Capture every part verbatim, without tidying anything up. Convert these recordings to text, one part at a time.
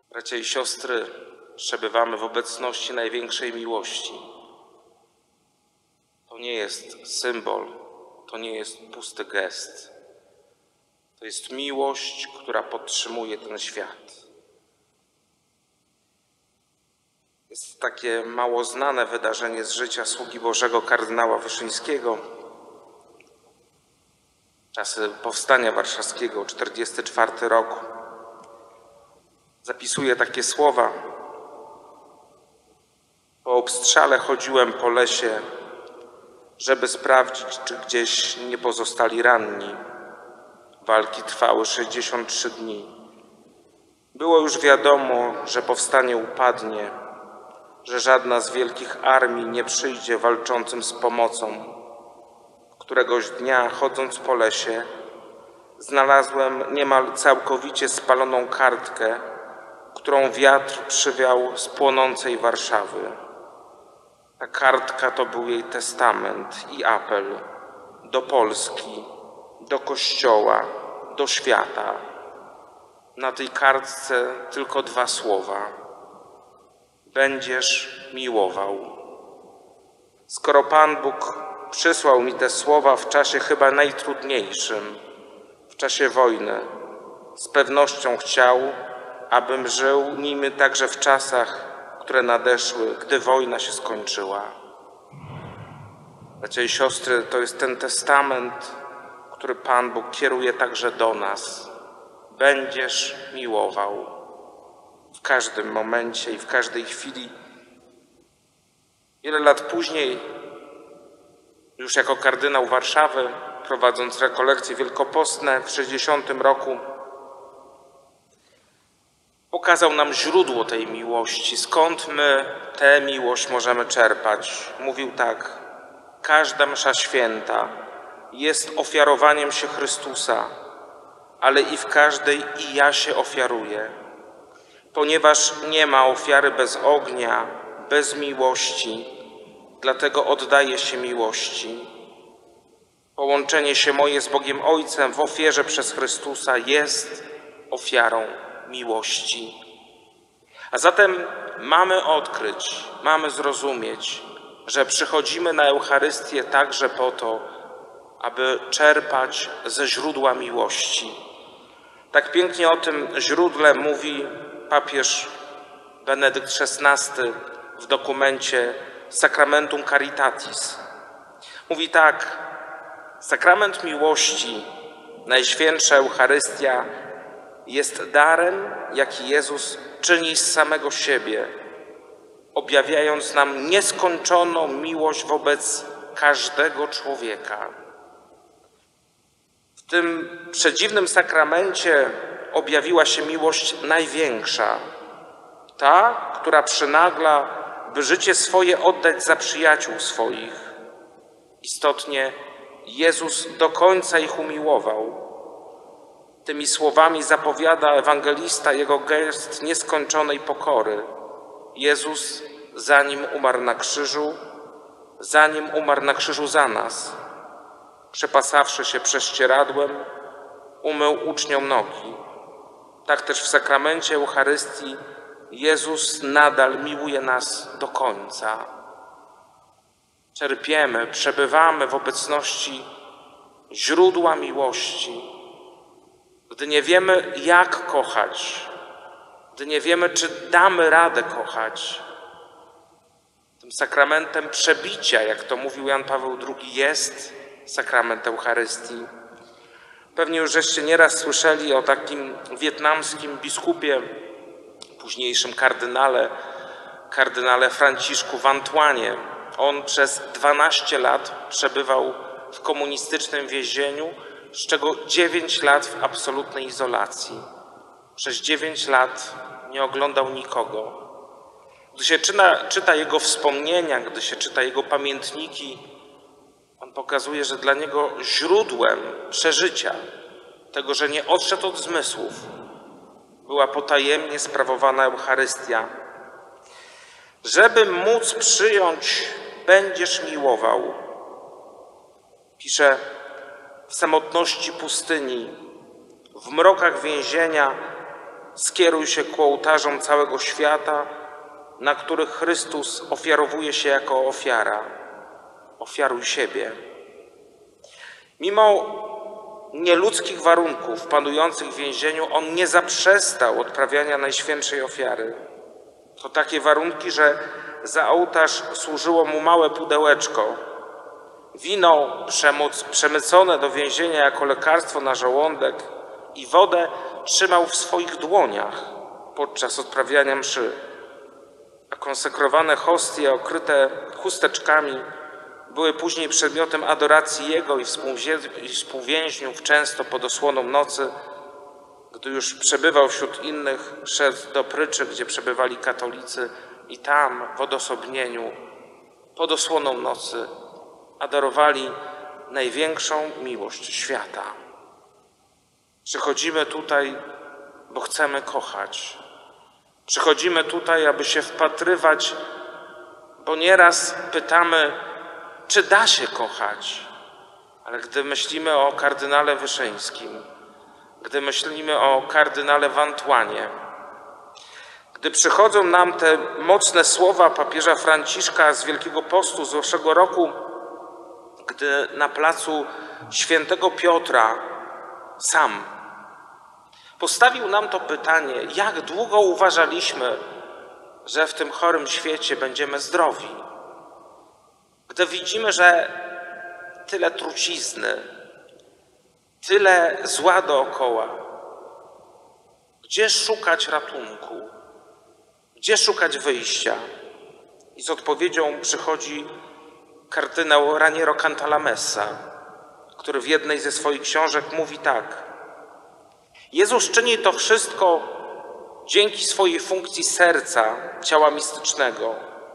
Bracia i siostry, przebywamy w obecności największej miłości. To nie jest symbol, to nie jest pusty gest. To jest miłość, która podtrzymuje ten świat. Jest takie mało znane wydarzenie z życia sługi Bożego kardynała Wyszyńskiego. Czasy powstania warszawskiego, czterdziesty czwarty rok. Zapisuje takie słowa. Po obstrzale chodziłem po lesie, żeby sprawdzić, czy gdzieś nie pozostali ranni. Walki trwały sześćdziesiąt trzy dni. Było już wiadomo, że powstanie upadnie, że żadna z wielkich armii nie przyjdzie walczącym z pomocą. Któregoś dnia, chodząc po lesie, znalazłem niemal całkowicie spaloną kartkę, którą wiatr przywiał z płonącej Warszawy. Ta kartka to był jej testament i apel do Polski, do Kościoła, do świata. Na tej kartce tylko dwa słowa. Będziesz miłował. Skoro Pan Bóg przysłał mi te słowa w czasie chyba najtrudniejszym, w czasie wojny, z pewnością chciał, abym żył nimi także w czasach, które nadeszły, gdy wojna się skończyła. Bracia i siostry, to jest ten testament, który Pan Bóg kieruje także do nas. Będziesz miłował w każdym momencie i w każdej chwili. Wiele lat później, już jako kardynał Warszawy, prowadząc rekolekcje wielkopostne w sześćdziesiątym roku, pokazał nam źródło tej miłości, skąd my tę miłość możemy czerpać. Mówił tak: każda msza święta jest ofiarowaniem się Chrystusa, ale i w każdej i ja się ofiaruję, ponieważ nie ma ofiary bez ognia, bez miłości, dlatego oddaję się miłości. Połączenie się moje z Bogiem Ojcem w ofierze przez Chrystusa jest ofiarą miłości. A zatem mamy odkryć, mamy zrozumieć, że przychodzimy na Eucharystię także po to, aby czerpać ze źródła miłości. Tak pięknie o tym źródle mówi papież Benedykt szesnasty w dokumencie Sacramentum Caritatis. Mówi tak: sakrament miłości, Najświętsza Eucharystia, jest darem, jaki Jezus czyni z samego siebie, objawiając nam nieskończoną miłość wobec każdego człowieka. W tym przedziwnym sakramencie objawiła się miłość największa, ta, która przynagla, by życie swoje oddać za przyjaciół swoich. Istotnie Jezus do końca ich umiłował. Tymi słowami zapowiada ewangelista jego gest nieskończonej pokory. Jezus, zanim umarł na krzyżu, zanim umarł na krzyżu za nas, przepasawszy się prześcieradłem, umył uczniom nogi. Tak też w sakramencie Eucharystii Jezus nadal miłuje nas do końca. Czerpiemy, przebywamy w obecności źródła miłości. Gdy nie wiemy, jak kochać, gdy nie wiemy, czy damy radę kochać, tym sakramentem przebicia, jak to mówił Jan Paweł drugi, jest sakrament Eucharystii. Pewnie już żeście nieraz słyszeli o takim wietnamskim biskupie, późniejszym kardynale, kardynale Franciszku Vantuanie. On przez dwanaście lat przebywał w komunistycznym więzieniu, z czego dziewięć lat w absolutnej izolacji. Przez dziewięć lat nie oglądał nikogo. Gdy się czyta, czyta jego wspomnienia, gdy się czyta jego pamiętniki, on pokazuje, że dla niego źródłem przeżycia, tego, że nie odszedł od zmysłów, była potajemnie sprawowana Eucharystia. Żeby móc przyjąć, będziesz miłował. Pisze: w samotności pustyni, w mrokach więzienia skieruj się ku ołtarzom całego świata, na których Chrystus ofiarowuje się jako ofiara. Ofiaruj siebie. Mimo nieludzkich warunków panujących w więzieniu, on nie zaprzestał odprawiania Najświętszej Ofiary. To takie warunki, że za ołtarz służyło mu małe pudełeczko. Wino przemóc, przemycone do więzienia jako lekarstwo na żołądek i wodę trzymał w swoich dłoniach podczas odprawiania mszy. A konsekrowane hostie okryte chusteczkami były później przedmiotem adoracji jego i współwięźniów, często pod osłoną nocy. Gdy już przebywał wśród innych, szedł do pryczy, gdzie przebywali katolicy i tam w odosobnieniu, pod osłoną nocy, adorowali największą miłość świata. Przychodzimy tutaj, bo chcemy kochać. Przychodzimy tutaj, aby się wpatrywać, bo nieraz pytamy, czy da się kochać. Ale gdy myślimy o kardynale Wyszyńskim, gdy myślimy o kardynale Wantłanie, gdy przychodzą nam te mocne słowa papieża Franciszka z Wielkiego Postu z zeszłego roku, gdy na placu Świętego Piotra sam postawił nam to pytanie, jak długo uważaliśmy, że w tym chorym świecie będziemy zdrowi. Gdy widzimy, że tyle trucizny, tyle zła dookoła, gdzie szukać ratunku, gdzie szukać wyjścia? I z odpowiedzią przychodzi kardynał Raniero Cantalamessa, który w jednej ze swoich książek mówi tak: Jezus czyni to wszystko dzięki swojej funkcji serca, ciała mistycznego.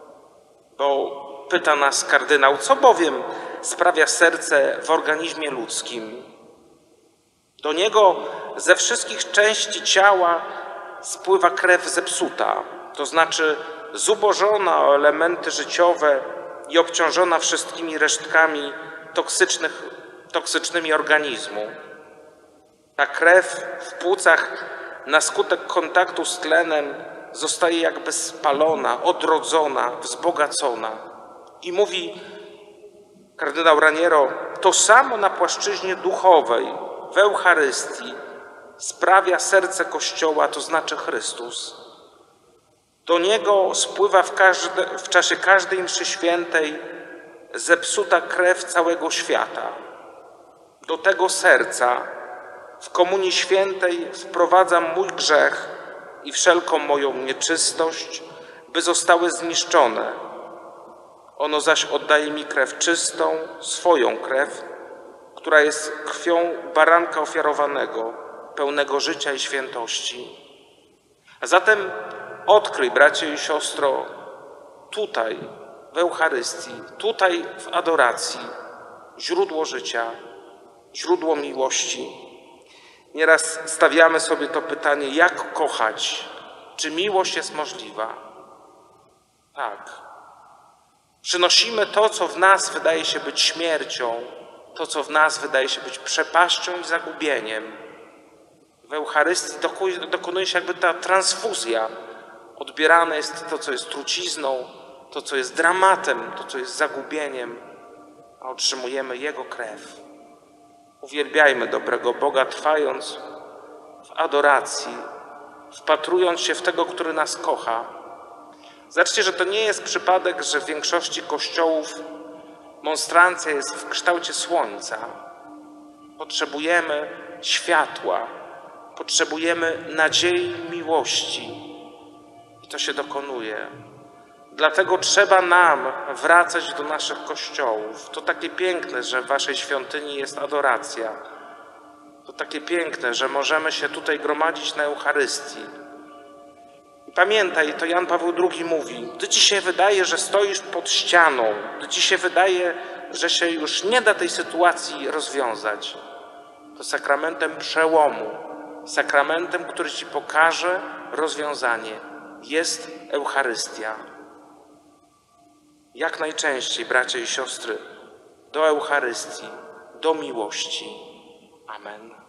Bo pyta nas kardynał, co bowiem sprawia serce w organizmie ludzkim? Do niego ze wszystkich części ciała spływa krew zepsuta, to znaczy zubożona o elementy życiowe i obciążona wszystkimi resztkami toksycznych, toksycznymi organizmu. Ta krew w płucach na skutek kontaktu z tlenem zostaje jakby spalona, odrodzona, wzbogacona. I mówi kardynał Raniero, to samo na płaszczyźnie duchowej, w Eucharystii sprawia serce Kościoła, to znaczy Chrystus. Do niego spływa w, każde, w czasie każdej mszy świętej zepsuta krew całego świata. Do tego serca w Komunii Świętej wprowadzam mój grzech i wszelką moją nieczystość, by zostały zniszczone. Ono zaś oddaje mi krew czystą, swoją krew, która jest krwią baranka ofiarowanego, pełnego życia i świętości. A zatem odkryj, bracie i siostro, tutaj w Eucharystii, tutaj w adoracji, źródło życia, źródło miłości. Nieraz stawiamy sobie to pytanie, jak kochać? Czy miłość jest możliwa? Tak. Przynosimy to, co w nas wydaje się być śmiercią, to, co w nas wydaje się być przepaścią i zagubieniem. W Eucharystii dokonuje się jakby ta transfuzja. Odbierane jest to, co jest trucizną, to, co jest dramatem, to, co jest zagubieniem, a otrzymujemy Jego krew. Uwielbiajmy dobrego Boga, trwając w adoracji, wpatrując się w tego, który nas kocha. Zobaczcie, że to nie jest przypadek, że w większości kościołów monstrancja jest w kształcie słońca. Potrzebujemy światła, potrzebujemy nadziei, miłości. I to się dokonuje. Dlatego trzeba nam wracać do naszych kościołów. To takie piękne, że w waszej świątyni jest adoracja. To takie piękne, że możemy się tutaj gromadzić na Eucharystii. I pamiętaj, to Jan Paweł drugi mówi, gdy ci się wydaje, że stoisz pod ścianą, gdy ci się wydaje, że się już nie da tej sytuacji rozwiązać, to sakramentem przełomu, sakramentem, który ci pokaże rozwiązanie, jest Eucharystia. Jak najczęściej, bracia i siostry, do Eucharystii, do miłości. Amen.